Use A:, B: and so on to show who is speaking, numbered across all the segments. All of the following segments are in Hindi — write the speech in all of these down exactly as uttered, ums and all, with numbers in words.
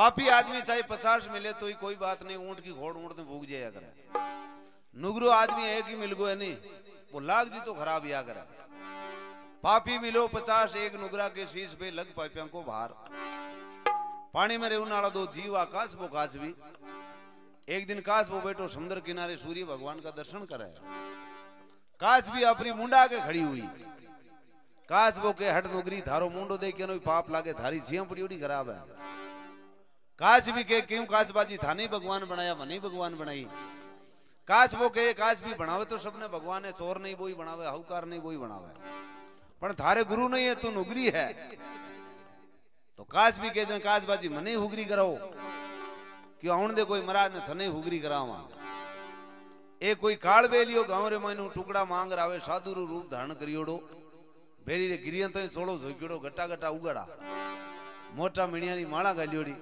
A: पापी आदमी चाहे पचास मिले तो ही कोई बात नहीं, ऊंट की घोड़ ऊंट में भूख जाया करे। नुगरो आदमी एक ही मिल गो नहीं, वो लाग जी तो खराब या करे। पापी मिलो पचास, एक नुगरा के शीश पे लग पाइपिया को बाहर। पानी में रेहने वाला दो जीव आकाश वो काच भी। एक दिन काश वो बैठो समुद्र किनारे सूर्य भगवान का दर्शन करे। काच भी अपनी मुंडा के खड़ी हुई। काच वो के हट नुगरी थारो मुंडो देख के पाप लागे, थारी छिया पड़ी उड़ी खराब है। काच भी के क्यों काचबाजी थाने भगवान बनाया, मनी भगवान बनाई। काच वो के काच भी बनावे तो सबने भगवान है, चोर नहीं वही बनावे, हहुकार नहीं वही बनावे, पर थारे गुरु नहीं है, तू नुगरी है। तो काच भी के काचबाजी मने हुगरी कराओ क्यों आउन दे कोई महाराज ने थने हुगरी करावा। एक कोई काल बेलियो गांव रे मायनु टुकड़ा मांग रावे, साधु रू रूप धारण करियोड़ो, बेरी रे गिरियन तो सोलो झोक्योड़ो, गट्टा गट्टा उगाड़ा, मोटा मिणियानी माला गालियोड़ी।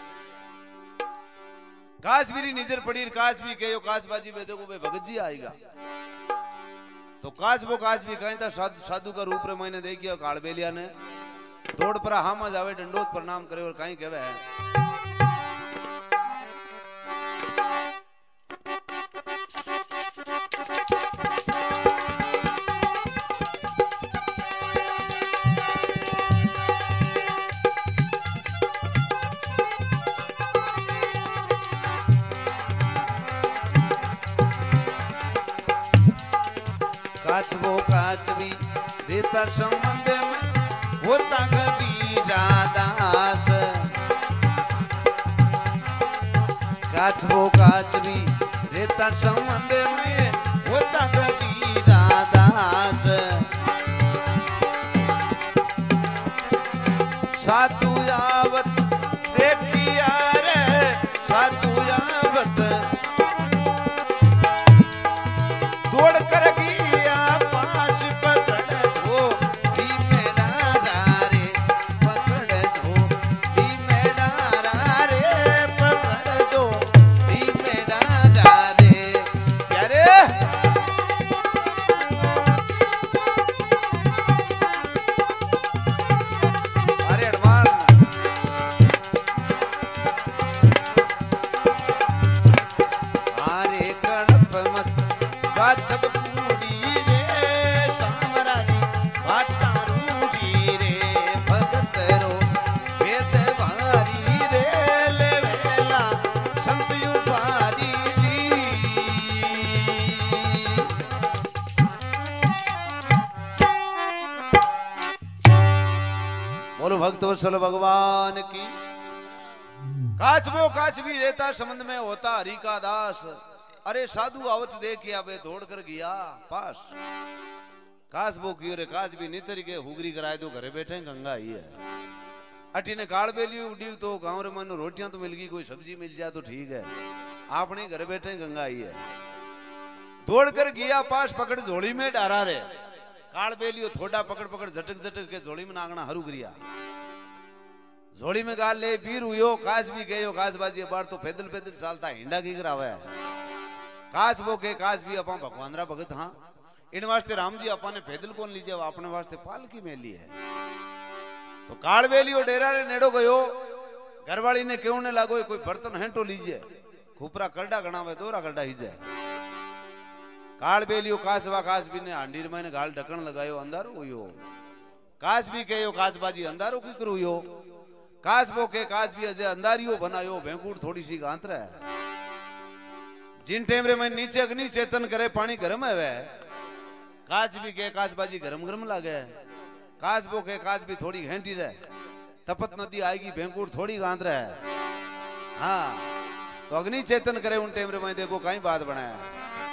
A: काच भी नजर पड़ी, काच भी कहो काचबाजी में देखो भाई भगत जी आएगा। तो काच वो काच भी कहीं था साधु साधु का रूप रे मैंने देखियो काल बेलिया ने दौड़ पर हामा जावे, डंडोत प्रणाम करे और कहीं कहवे है काच वो काच भी रेता संबंध में होता कभी जादास। काच वो काच भी रेता संबंध में होता कभी जादास। साधु यावत देखिया रे, साधु यावत दौड़ कर भक्त वत्सल भगवान की। काच वो काच भी रहता संबंध में होता हरि का दास। अरे साधु आवत देखिया बे दौड़ कर गया पास। काच वो क्यों रे काच भी नितर के हुगरी कराए तो घरे बैठे गंगा ही है। अटी ने काल बेली उड़ी तो गांव रे मन रोटियां तो मिल गई, कोई सब्जी मिल जाए तो ठीक है, आपने घरे बैठे गंगा ही है। दौड़ कर गया पास, पकड़ झोली में डारा रे। काल बेलियो थोड़ा पकड़ पकड़ झटक झटक के झोली में नागना हरू गिरिया। झोली में गाल ले पीर हुयो। काच भी गयो काचबाजी बार तो पैदल पैदल चालता हिंडा की करावे। काच वो के काच भी अपा भगवान रा भगत। हाँ इन वास्ते राम जी अपा ने पैदल कौन लीजिए, अपने वास्ते पालकी में ली है। तो काल बेलियो डेरा रे नेड़ो गयो। घरवाली ने क्यों ने लागो कोई बर्तन है तो लीजिए, खुपरा करडा गणावे दोरा करडा ही जाए। काल बेलियो काचवा काच भी ने हांडीर में गाल ढकन लगायो, अंधारो हुयो। काच भी कहो काचबाजी अंधारो की करू यो। काच वो के काच भी अजय अंधारियो बनायो, भेंकूड़ थोड़ी सी गांत रहा है। जिन टाइम रे मैं नीचे अग्नि चेतन करे पानी गर्म है, काच भी के काचबाजी गरम गरम लागे। काच वो के काच भी थोड़ी घंटी रहे, तपत नदी आएगी भेंकूड़ थोड़ी गांत रहा है। हाँ तो अग्नि चेतन करे उन टाइम रे मैं देखो कहीं बात बनाया।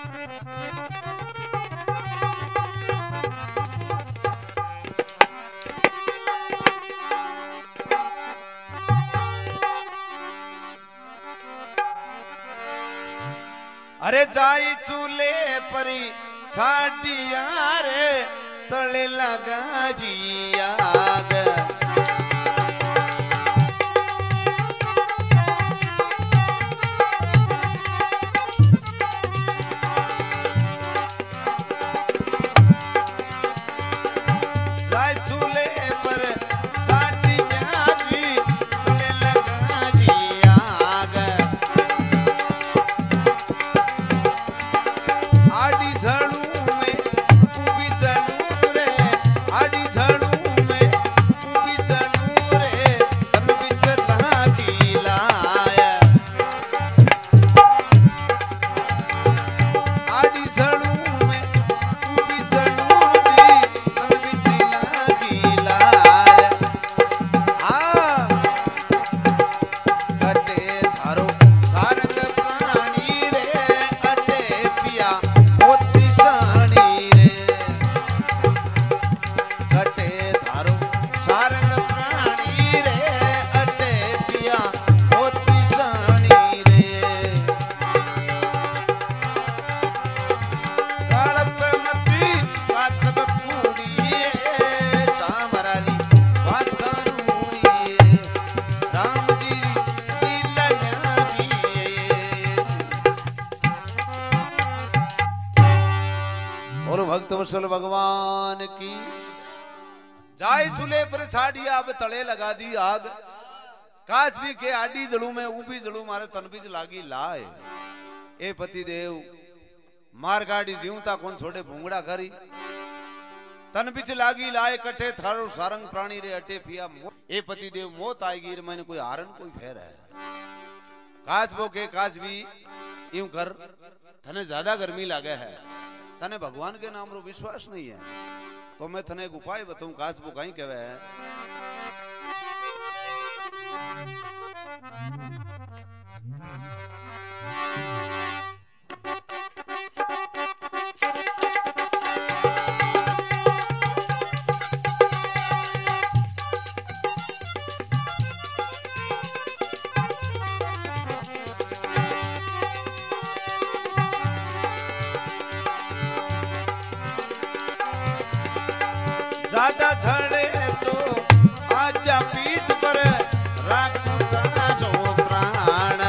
A: अरे जाई चूल्हे परी छाड़िया रे, तले लगा जी आग। जाई चूल्हे पर छाड़िया जी, तले लगा जी वत्सल भगवान की। जाय चूल्हे पर छाड़िया अब तले लगा दी आग, काच भी के आडी जलू में ऊबी जलू मारे तन बीच लागी लाए। ए पति देव मार गाड़ी जीवता कौन छोड़े भूंगड़ा करी, तन बीच लागी लाए कटे थारो सारंग प्राणी रे अटे पिया। ए पति देव मौत आएगी रे मैंने कोई हारन कोई फेर है। काच बो के काच भी यूं कर, थने ज्यादा गर्मी लागे है, तने भगवान के नाम रो विश्वास नहीं है, तो मैं थने एक उपाय बताऊं। काच बो कहीं कहवे है, ज्यादा झड़े तो आजा पीठ पर राखो जो प्राण।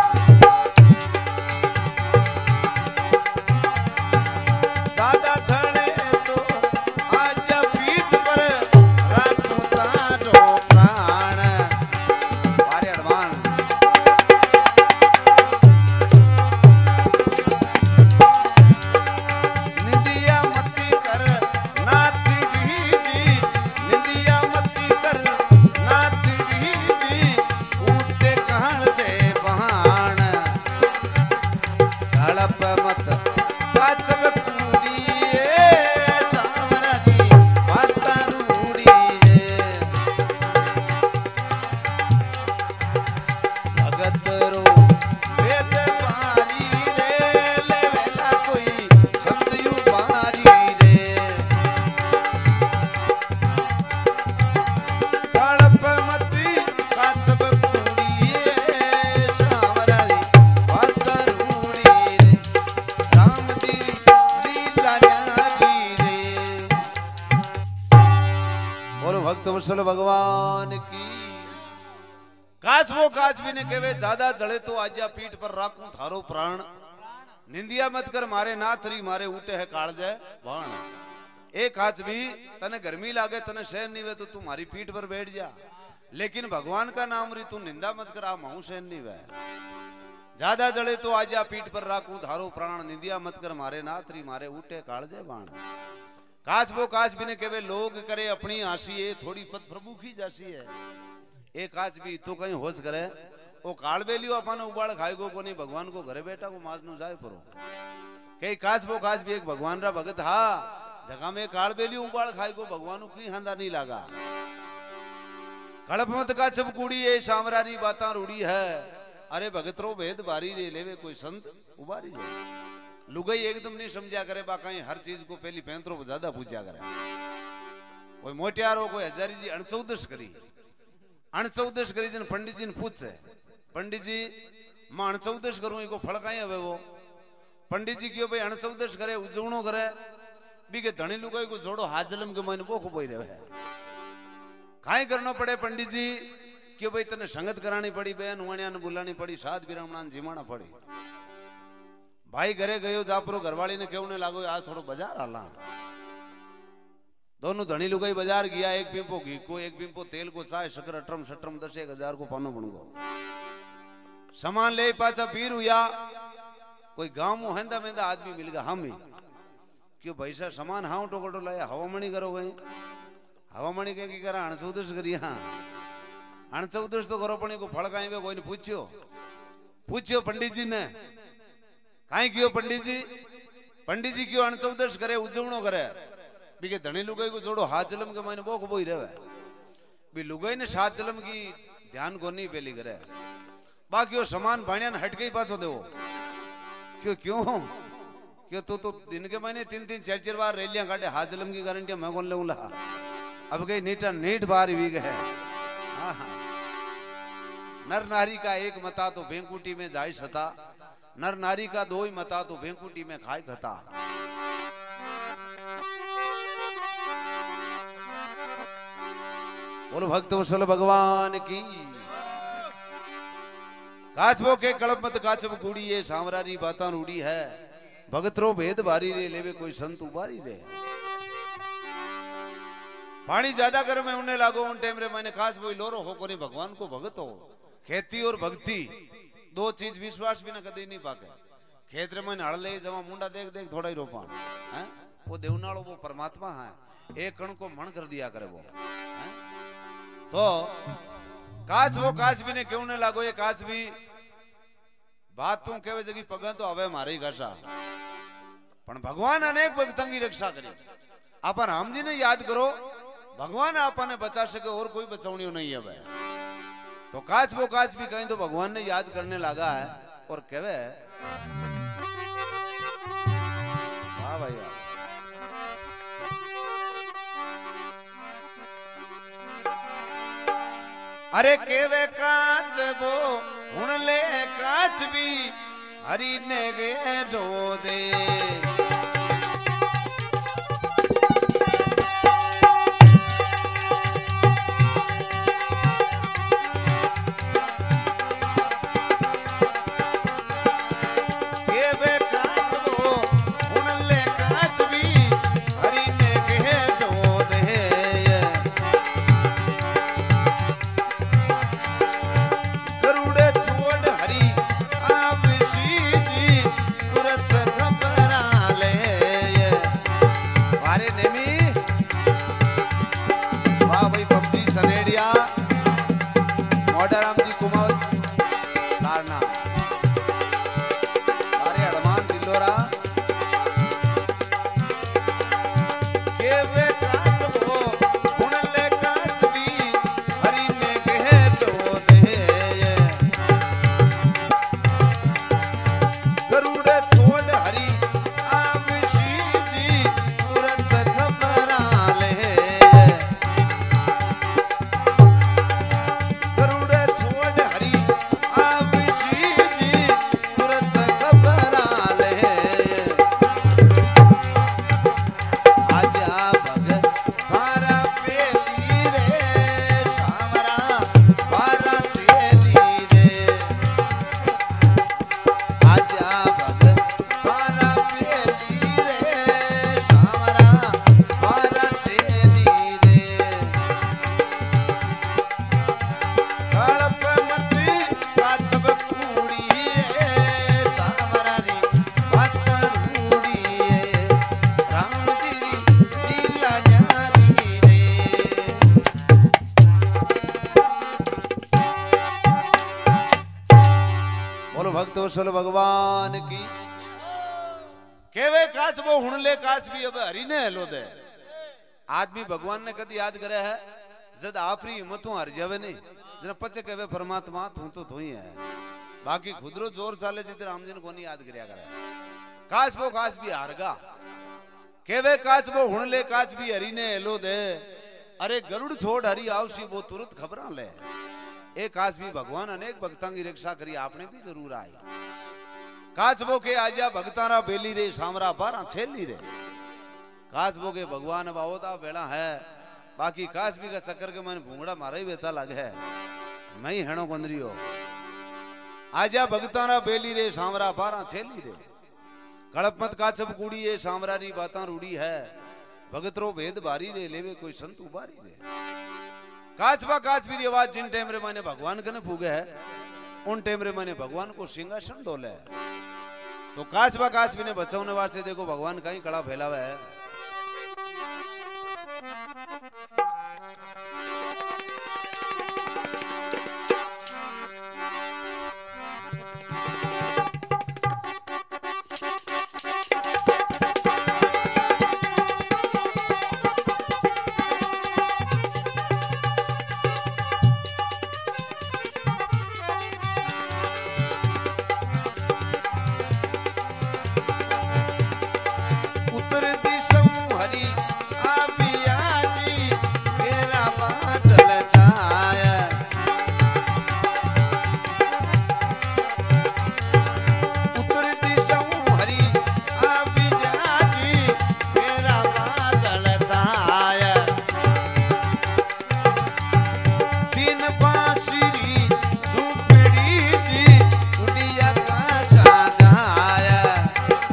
A: ज्यादा झड़े तो आजा पीठ पर राखो जो प्राण। बारे अडवान निंदिया मती कर नाती वत्सल भगवान की। काच वो काच भी ने कहवे ज्यादा जले तो आजा पीठ पर राखूं थारो प्राण। निंदिया मत कर मारे नाथरी मारे उठे है कालजे बाण। ए काच भी तने गर्मी लागे तने सहन नहीं वे तो तू मारी पीठ पर बैठ जा, लेकिन भगवान का नाम री तू निंदा मत कर, आ महू सहन नहीं वे। ज्यादा जले तो आजा पीठ पर राखूं थारो प्राण, निंदिया मत कर मारे नाथरी मारे उठे कालजे बाण। काच वो काच भी ने कहवे लोग करे अपनी आशी है, थोड़ी पद प्रभु की जासी है। ए काच भी तो कहीं होश करे, ओ काल बेलियो अपन उबाड़ खाएगो को नहीं, भगवान को घरे बेटा को माज नु जाए परो। कई काच वो काच भी एक भगवान रा भगत हा, जगह में काल बेलियो उबाड़ खाएगो भगवान की हंदा नहीं लागा। कड़प मत का चपकुड़ी ए सामरारी बाता रूढ़ी है, अरे भगत रो भेद बारी रे लेवे कोई संत उबारी रे। लुगाई एकदम नहीं समझा करे, बाकी हर चीज को पहली पैंतरों को ज्यादा पूछा करे। कोई मोटियारो कोई हजारी जी अणचौदस करी, अणचौदस करी जन पंडित जी ने पूछे, पंडित जी मैं अणचौदस करूं इको फल काई हवे वो। पंडित जी क्यों भाई अणचौदस करे उजवणो करे, बी के धनी लुगाई को जोड़ो हाथ जलम के मैंने बोख बोई रहे। काई करना पड़े पंडित जी क्यों भाई तने संगत करानी पड़ी, बहन वाणिया ने बुलानी पड़ी, सात बिरामणा ने जिमाना पड़ी। भाई घरे गयो जापरो घरवाली ने कहने लागो आज थोड़ो बाजार आला। दोनों धनी लुगाई बाजार गया, एक पिंपो घी को एक पिंपो तेल को चाय शक्कर अठरम सठरम दस एक हजार को पानो बन गो। सामान ले पाचा पीर हुआ, कोई गांव में हेंदा मेंदा आदमी मिल गया हम ही क्यों भाई साहब सामान हाँ टोकटो लाया हवामणी करो गई। हवामणी के की करा अणचौदस करी, हाँ अणचौदस तो करो पण को फल काई कोई ने पूछ्यो पूछ्यो पंडित जी ने काई क्यों पंडित जी, पंडित जी क्यों अणचौदस करे उजवणो करे। बी के धनी लुगाई को जोड़ो हाथ जलम के मैंने बोख बोई रहे। बी लुगाई ने सात जलम की ध्यान को नहीं पहली करे, बाकी वो सामान भाणिया ने हटके ही पाछो देवो। क्यों क्यों क्यों तो तो दिन के महीने तीन तीन चार चार बार रैलियां काटे, हाथ जलम की गारंटी मैं कौन लेऊंगा। अब गई नीटा नीट बार भी गए। हाँ हाँ नर नारी का एक मता तो भेंकुटी में जाय सता, नर नारी का दो ही मता तो भेंकुटी में खाए खता। बोलो भक्त वत्सल भगवान की। काचबो के कड़प मत काचब गुड़ी ये सांवरारी बाता रूढ़ी है, भगत रो भेद बारी रे लेवे कोई संत उबारी रे। पानी ज्यादा कर में उन्हें लागो उन टाइम रे मैंने खास वही लोरो हो कोनी भगवान को भगत हो। खेती और भक्ति दो चीज विश्वास भी ना कभी नहीं पाके। खेत रे मैंने हड़ ले जमा मुंडा देख देख थोड़ा ही रोपा है वो देवनाड़ो वो परमात्मा है एक कण को मन कर दिया करे वो है? तो काच वो काच भी ने क्यों ने लागो ये काच भी बात तू केवे जगी पगा तो हवे मारे ही घसा पण भगवान अनेक भक्तों की रक्षा करी। अपन राम जी ने याद करो भगवान आपने बचा सके और कोई बचावनी नहीं है भाई। तो काच वो काच भी कहीं तो भगवान ने याद करने लगा है और कहवे वाह भाई वाह। अरे केवे काच वो हुण ले काच भी हरी ने गे ढो दे। वत्सल भगवान की केवे काच वो हुण ले काच भी अब हरी ने हेलो दे। आदमी भगवान ने कदी याद करे है जद आपरी हिम्मतों हर जावे नहीं जना पचे केवे परमात्मा तू तो तू ही है बाकी खुदरो जोर चाले जिते राम जी ने कोनी याद करया करे। काच वो काच भी हारगा केवे काच वो हुण ले काच भी हरी ने हेलो दे। अरे गरुड़ छोड़ हरी आवसी वो तुरंत खबरा ले। एक काच भी भगवान अनेक भक्तां की रक्षा करी आपने भी जरूर आई। काच वो के आजा भगतारा बेली रे सामरा बारा छेली रे। काच वो के भगवान बावता बेड़ा है बाकी काच भी का चक्कर के मन भूंगड़ा मारा ही बेता लगे है मैं ही हेणो कंदरी हो। आजा भगतारा बेली रे सामरा बारा छेली रे। कड़पमत काचब कुड़ी ये सामरा री बातां रूढ़ी है भगतरो भेद बारी रे लेवे कोई संत उबारी रे। काचबा काच भी आवाज जिन टाइम रे मैंने भगवान कने फूगे है उन टाइम रे मैंने भगवान को सिंहासन डोले है। तो काचबा काच भी ने बचाने वास्ते देखो भगवान कहीं कड़ा फैलावा है।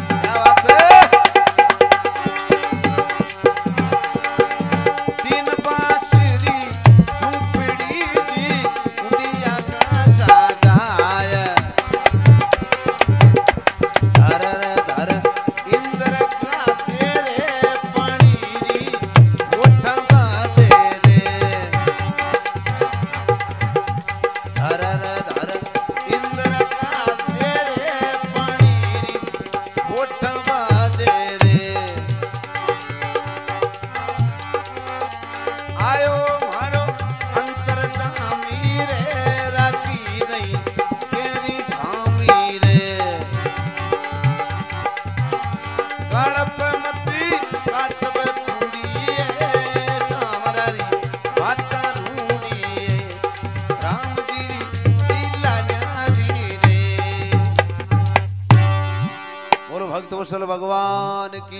A: तीन वत्सल भगवान की।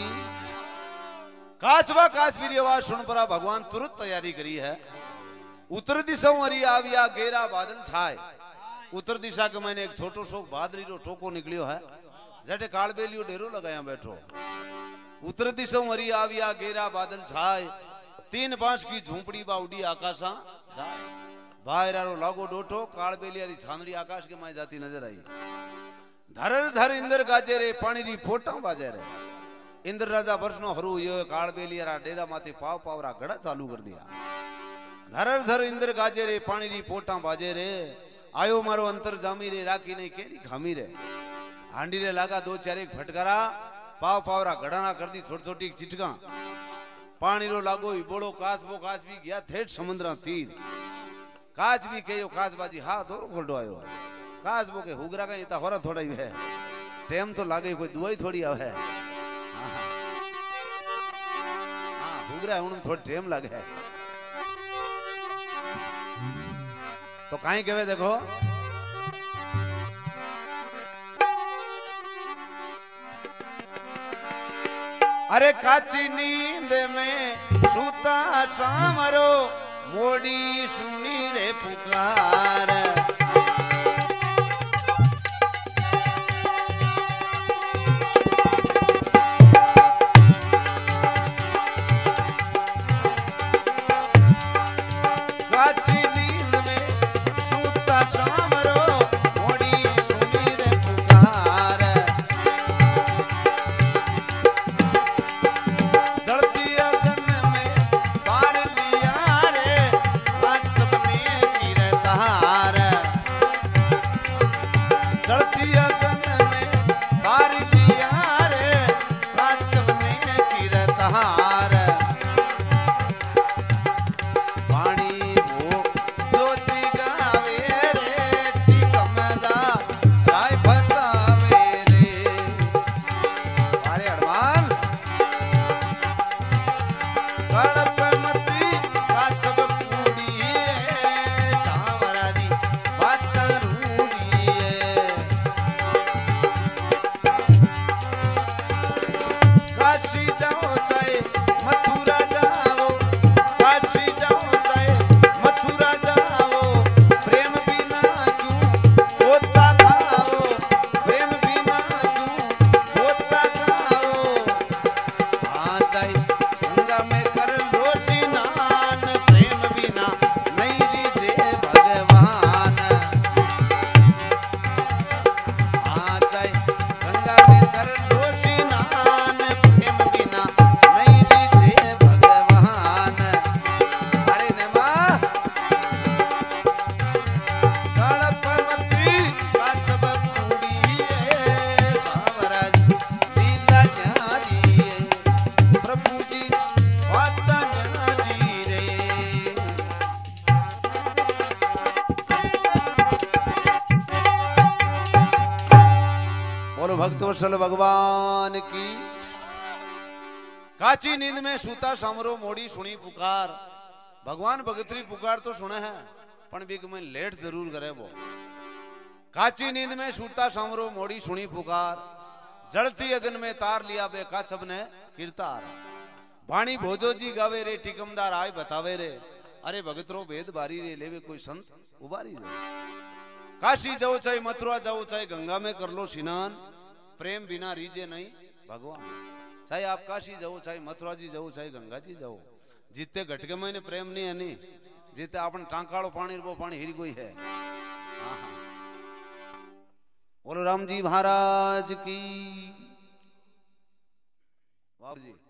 A: काचवा काचवीरी आवाज सुन पड़ा भगवान तुरंत तैयारी करी है। उत्तर दिशा मरी आविया गेरा बादल छाए। उत्तर दिशा के मैंने एक छोटो सो बादरी रो टोको निकलियो है जटे कालबेलियो डेरो लगाया बैठो। उत्तर दिशा मरी आविया गेरा बादल छाए। तीन बांस की झूंपड़ी बाउडी आकाशा बाहर आरो लागो डोठो कालबेलियारी छानड़ी आकाश के माय जाती नजर आई। धरर धर इंद्र गाजे रे पानी री फोटा बाजे रे। इंद्र राजा वर्षनो हरू यो कालबेलियारा डेरा माथे पाव पावरा गड़ा चालू कर दिया। धरर धर इंद्र गाजे रे पानी री फोटा बाजे रे। आयो मारो अंतर जामी रे राखी नहीं केरी खामी रे। हांडी रे लागा दो चार एक फटकारा पाव पावरा गड़ाना कर दी छोटी छोटी चिटका। पानी रो लागो ही बोलो काचबो काच भी गया थेट समुद्रा तीर। काच भी कहो काच बाजी हा दोरो खोलडो आयो। काच बो के हुगरा का इता होरा थोड़ा ही है टाइम तो लागे कोई दुआई थोड़ी आवे। हाँ हाँ हुगरा उन थोड़ा टाइम लागे है तो काहे कहवे देखो। अरे काची नींद में सूता सामरो मोड़ी सुनी रे पुकार। भक्तवत्सल भगवान की। काची नींद में सूता सामरो मोड़ी सुनी पुकार। भगवान भगतरी पुकार तो सुने है पण बिग में लेट जरूर करे वो। काची नींद में सूता सामरो मोड़ी सुनी पुकार। जलती अगन में तार लिया बे काचब ने कीर्तार। वाणी भोजो जी गावे रे टिकमदार आय बतावे रे। अरे भगतरो भेद बारी रे लेवे कोई संत उबारी रे। काशी जाओ चाहे मथुरा जाओ चाहे गंगा में कर लो स्नान। प्रेम बिना रीजे नहीं भगवान। चाहे आप काशी जाओ चाहे मथुरा जी जाओ चाहे गंगा जी जाओ जितने घटके में प्रेम नहीं है नहीं जितने अपन टांकाड़ो पानी वो पानी हिरी कोई है। हाँ हाँ बोलो राम जी महाराज की। बाबू जी